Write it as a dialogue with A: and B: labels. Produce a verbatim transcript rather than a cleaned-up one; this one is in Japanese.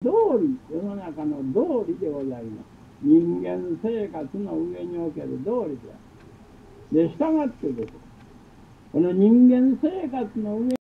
A: 道理、世の中の道理でございます。人間生活の上における道理である。で、従ってです。この人間生活の上